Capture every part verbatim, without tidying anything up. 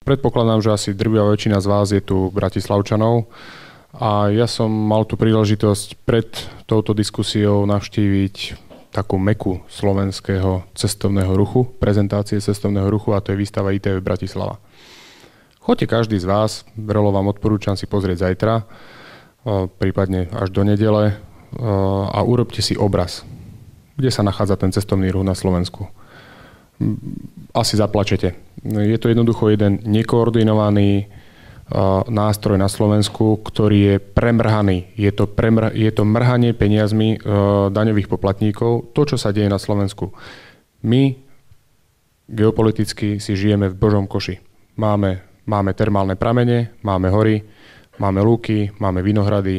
predpokladám, že asi drvivá väčšina z vás je tu Bratislavčanov a ja som mal tú príležitosť pred touto diskusiou navštíviť takú meku slovenského cestovného ruchu, prezentácie cestovného ruchu a to je výstava í té vé Bratislava. Choďte každý z vás, vrelo vám odporúčam si pozrieť zajtra, prípadne až do nedele a urobte si obraz, kde sa nachádza ten cestovný ruch na Slovensku. Asi zaplačete. Je to jednoducho jeden nekoordinovaný nástroj na Slovensku, ktorý je premrhaný. Je to, premr- je to mrhanie peniazmi daňových poplatníkov. To, čo sa deje na Slovensku. My geopoliticky si žijeme v Božom koši. Máme, máme termálne pramene, máme hory, máme lúky, máme vinohrady,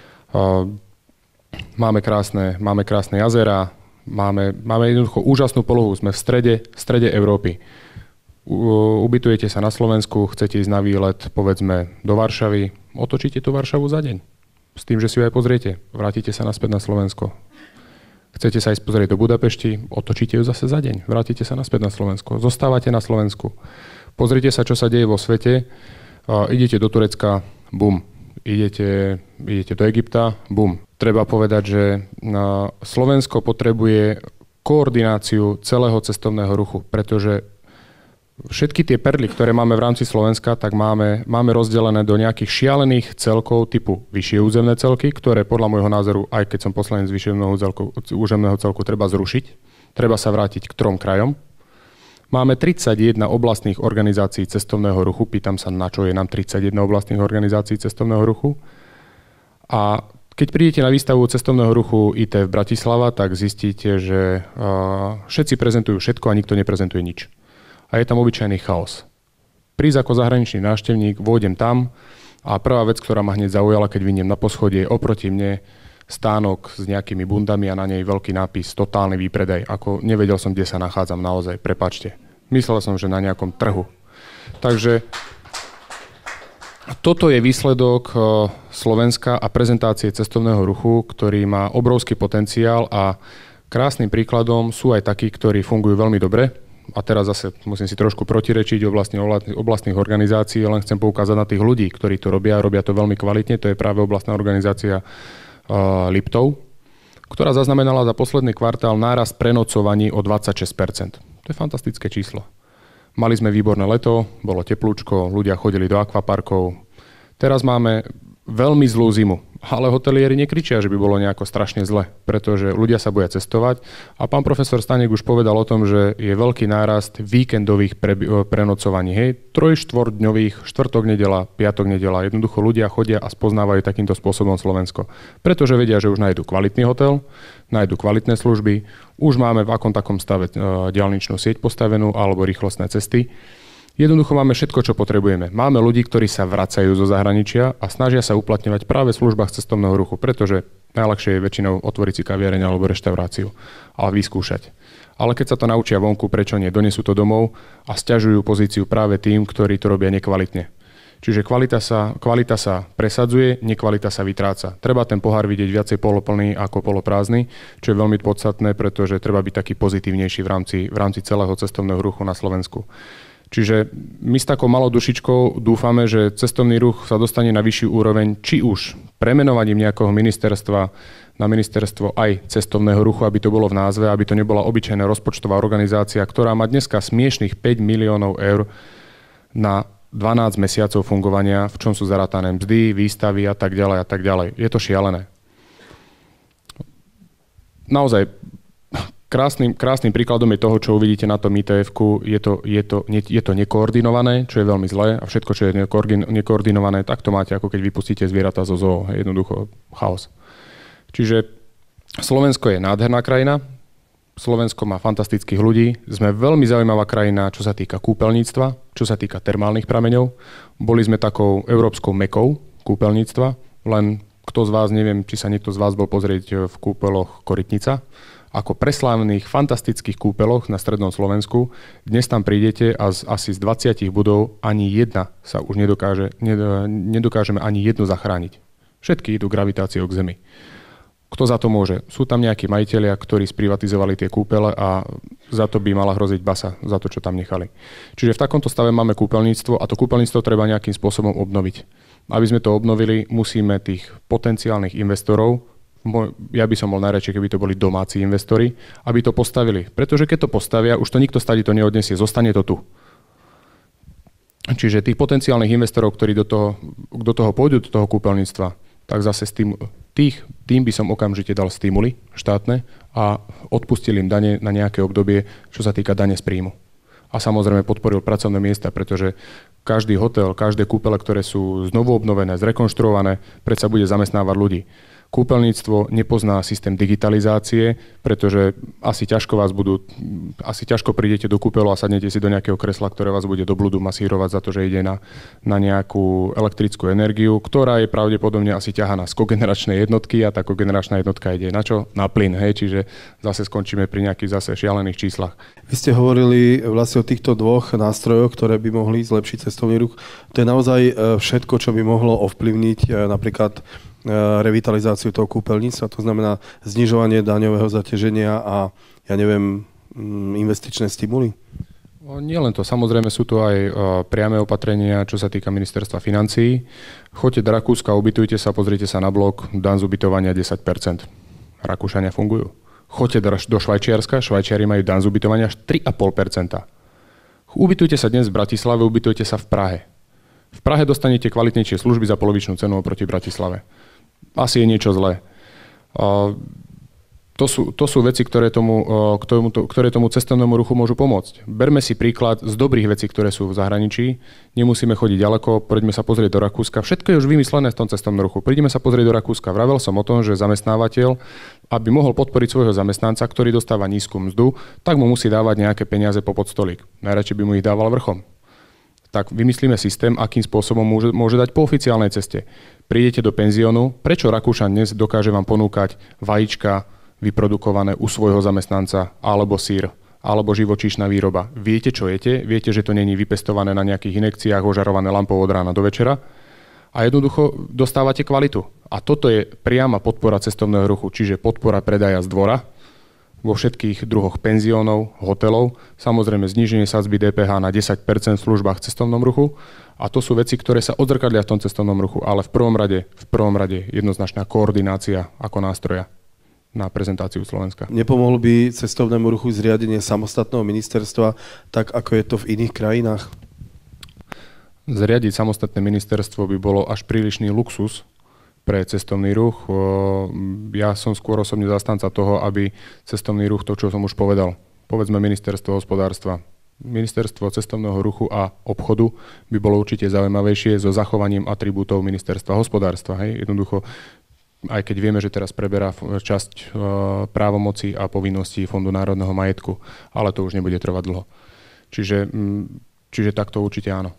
máme krásne, máme krásne jazera, Máme, máme jednoducho úžasnú polohu. Sme v strede, v strede Európy. U, ubytujete sa na Slovensku, chcete ísť na výlet, povedzme, do Varšavy. Otočíte tú Varšavu za deň. S tým, že si ju aj pozriete. Vrátite sa naspäť na Slovensko. Chcete sa ísť pozrieť do Budapešti, otočíte ju zase za deň. Vrátite sa naspäť na Slovensko. Zostávate na Slovensku. Pozrite sa, čo sa deje vo svete. Uh, idete do Turecka, bum. Idete, idete do Egypta, bum. Treba povedať, že Slovensko potrebuje koordináciu celého cestovného ruchu, pretože všetky tie perly, ktoré máme v rámci Slovenska, tak máme, máme rozdelené do nejakých šialených celkov typu vyššie územné celky, ktoré podľa môjho názoru, aj keď som poslanec vyššieho územného celku, treba zrušiť. Treba sa vrátiť k trom krajom. Máme tridsaťjeden oblastných organizácií cestovného ruchu. Pýtam sa, na čo je nám tridsaťjeden oblastných organizácií cestovného ruchu. A keď prídete na výstavu cestovného ruchu í té vé v Bratislava, tak zistíte, že uh, všetci prezentujú všetko a nikto neprezentuje nič. A je tam obyčajný chaos. Prísť ako zahraničný návštevník, vôjdem tam a prvá vec, ktorá ma hneď zaujala, keď vyjdem na poschodie, oproti mne stánok s nejakými bundami a na nej veľký nápis totálny výpredaj. Ako nevedel som, kde sa nachádzam naozaj, prepáčte. Myslel som, že na nejakom trhu. Takže toto je výsledok Slovenska a prezentácie cestovného ruchu, ktorý má obrovský potenciál a krásnym príkladom sú aj takí, ktorí fungujú veľmi dobre. A teraz zase musím si trošku protirečiť o vlastne oblastných organizácií, len chcem poukázať na tých ľudí, ktorí to robia, robia to veľmi kvalitne. To je práve oblastná organizácia uh, Liptov, ktorá zaznamenala za posledný kvartál nárast prenocovaní o dvadsaťšesť percent. To je fantastické číslo. Mali sme výborné leto, bolo teplúčko, ľudia chodili do akvaparkov. Teraz máme veľmi zlú zimu, ale hotelieri nekričia, že by bolo nejako strašne zle, pretože ľudia sa boja cestovať. A pán profesor Stanek už povedal o tom, že je veľký nárast víkendových pre, prenocovaní. Hej, troj štvordňových, štvrtok, nedela, piatok, nedela. Jednoducho ľudia chodia a spoznávajú takýmto spôsobom Slovensko. Pretože vedia, že už nájdu kvalitný hotel, nájdu kvalitné služby, už máme v akom takom stave diaľničnú sieť postavenú alebo rýchlostné cesty. Jednoducho máme všetko, čo potrebujeme. Máme ľudí, ktorí sa vracajú zo zahraničia a snažia sa uplatňovať práve v službách cestovného ruchu, pretože najľahšie je väčšinou otvoriť si kaviareň alebo reštauráciu a vyskúšať. Ale keď sa to naučia vonku, prečo nie? Donesú to domov a sťažujú pozíciu práve tým, ktorí to robia nekvalitne. Čiže kvalita sa, kvalita sa presadzuje, nekvalita sa vytráca. Treba ten pohár vidieť viacej poloplný ako poloprázdny, čo je veľmi podstatné, pretože treba byť taký pozitívnejší v rámci, v rámci celého cestovného ruchu na Slovensku. Čiže my s takou malou dušičkou dúfame, že cestovný ruch sa dostane na vyššiu úroveň, či už premenovaním nejakého ministerstva na ministerstvo aj cestovného ruchu, aby to bolo v názve, aby to nebola obyčajná rozpočtová organizácia, ktorá má dneska smiešných päť miliónov eur na dvanásť mesiacov fungovania, v čom sú zarátané mzdy, výstavy a tak ďalej a tak ďalej. Je to šialené. Naozaj, krásnym, krásnym príkladom je toho, čo uvidíte na tom í té efku. Je to, je, to, je to nekoordinované, čo je veľmi zlé a všetko, čo je nekoordinované, tak to máte, ako keď vypustíte zvieratá zo zoo. Jednoducho chaos. Čiže Slovensko je nádherná krajina, Slovensko má fantastických ľudí, sme veľmi zaujímavá krajina, čo sa týka kúpeľníctva, čo sa týka termálnych prameňov. Boli sme takou európskou mekou kúpeľníctva, len kto z vás, neviem, či sa niekto z vás bol pozrieť v kúpeloch Korytnica, ako preslávnych, fantastických kúpeloch na strednom Slovensku. Dnes tam prídete a z, asi z dvadsiatich budov ani jedna sa už nedokáže, nedokážeme ani jednu zachrániť. Všetky idú gravitáciou k zemi. Kto za to môže? Sú tam nejakí majitelia, ktorí sprivatizovali tie kúpele a za to by mala hroziť basa, za to, čo tam nechali. Čiže v takomto stave máme kúpeľníctvo a to kúpeľníctvo treba nejakým spôsobom obnoviť. Aby sme to obnovili, musíme tých potenciálnych investorov, ja by som bol najradšej, keby to boli domáci investori, aby to postavili. Pretože keď to postavia, už to nikto stade to neodnesie, zostane to tu. Čiže tých potenciálnych investorov, ktorí do toho, do toho pôjdu, do toho kúpeľníctva, tak zase stim, tých, tým by som okamžite dal stimuly štátne a odpustil im dane na nejaké obdobie, čo sa týka dane z príjmu. A samozrejme podporil pracovné miesta, pretože každý hotel, každé kúpele, ktoré sú znovu obnovené, zrekonštruované, predsa bude zamestnávať ľudí. Kúpeľníctvo nepozná systém digitalizácie, pretože asi ťažko vás budú, asi ťažko prídete do kúpeľu a sadnete si do nejakého kresla, ktoré vás bude do blúdu masírovať za to, že ide na, na nejakú elektrickú energiu, ktorá je pravdepodobne asi ťahaná z kogeneračnej jednotky a tá kogeneračná jednotka ide na čo? Na plyn, hej, čiže zase skončíme pri nejakých zase šialených číslach. Vy ste hovorili vlastne o týchto dvoch nástrojoch, ktoré by mohli zlepšiť cestovný ruch. To je naozaj všetko, čo by mohlo ovplyvniť napríklad revitalizáciu toho kúpeľníctva, to znamená znižovanie daňového zaťaženia a, ja neviem, investičné stimuly? Nie len to, samozrejme sú tu aj priame opatrenia, čo sa týka ministerstva financií. Choďte do Rakúska, ubytujte sa, pozrite sa na blog, daň z ubytovania desať percent. Rakúšania fungujú. Choďte do Švajčiarska, Švajčiari majú daň z ubytovania až tri a pol percenta. Ubytujte sa dnes v Bratislave, ubytujte sa v Prahe. V Prahe dostanete kvalitnejšie služby za polovičnú cenu oproti Bratislave. Asi je niečo zlé. To sú, to sú veci, ktoré tomu, ktoré tomu cestovnému ruchu môžu pomôcť. Berme si príklad z dobrých vecí, ktoré sú v zahraničí. Nemusíme chodiť ďaleko, poďme sa pozrieť do Rakúska. Všetko je už vymyslené v tom cestovnom ruchu. Prídeme sa pozrieť do Rakúska. Vravel som o tom, že zamestnávateľ, aby mohol podporiť svojho zamestnanca, ktorý dostáva nízku mzdu, tak mu musí dávať nejaké peniaze popod stolík. Najradšej by mu ich dával vrchom. Tak vymyslíme systém, akým spôsobom môže, môže dať po oficiálnej ceste. Prídete do penziónu, prečo Rakúšan dnes dokáže vám ponúkať vajíčka vyprodukované u svojho zamestnanca, alebo syr, alebo živočíšna výroba. Viete, čo jete, viete, že to není vypestované na nejakých inekciách, ožarované lampou od rána do večera a jednoducho dostávate kvalitu. A toto je priama podpora cestovného ruchu, čiže podpora predaja z dvora, vo všetkých druhoch penziónov, hotelov, samozrejme zníženie sadzby dé pé há na desať percent v službách v cestovnom ruchu a to sú veci, ktoré sa odzrkadlia v tom cestovnom ruchu, ale v prvom rade, v prvom rade jednoznačná koordinácia ako nástroja na prezentáciu Slovenska. Nepomohlo by cestovnému ruchu zriadenie samostatného ministerstva, tak ako je to v iných krajinách? Zriadiť samostatné ministerstvo by bolo až prílišný luxus pre cestovný ruch. Ja som skôr osobne zastanca toho, aby cestovný ruch, to čo som už povedal, povedzme ministerstvo hospodárstva, ministerstvo cestovného ruchu a obchodu by bolo určite zaujímavejšie so zachovaním atribútov ministerstva hospodárstva. Hej? Jednoducho, aj keď vieme, že teraz preberá časť právomoci a povinností Fondu národného majetku, ale to už nebude trvať dlho. Čiže, čiže takto určite áno.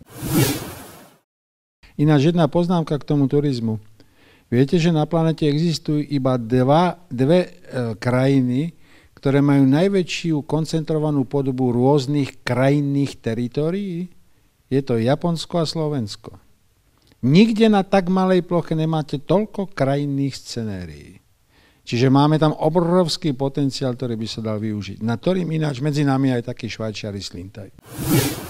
Ináč jedna poznámka k tomu turizmu. Viete, že na planete existujú iba dva, dve e, krajiny, ktoré majú najväčšiu koncentrovanú podobu rôznych krajinných teritórií? Je to Japonsko a Slovensko. Nikde na tak malej ploche nemáte toľko krajinných scenérií. Čiže máme tam obrovský potenciál, ktorý by sa dal využiť. Na ktorým ináč medzi nami aj takí Švajčiari slintajú.